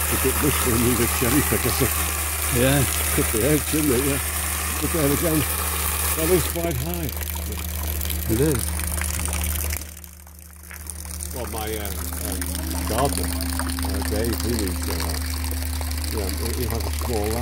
a bit mushy and need a cherry picker to Yeah. cut the edge, isn't it? Yeah. But there again, that is quite high. It is. Well, my gardener, Dave, he needs, he has a small